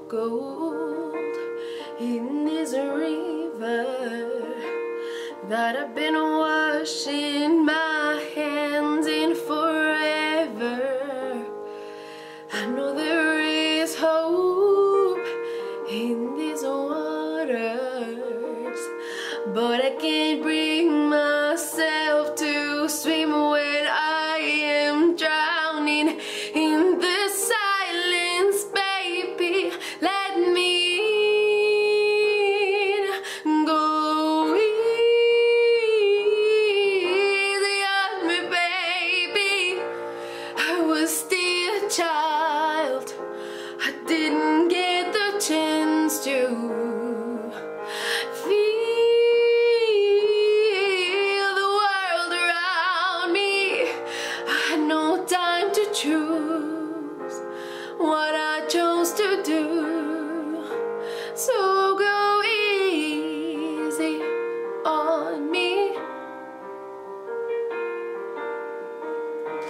gold in this river that I've been washing my hands in forever. I know there is hope in these waters, but I can't bring myself to swim when I am drowning in the silence. Baby, let me in. Go easy on me, baby. I was still a child, I didn't get the chance to feel the world around me. I had no time to choose what I chose to do.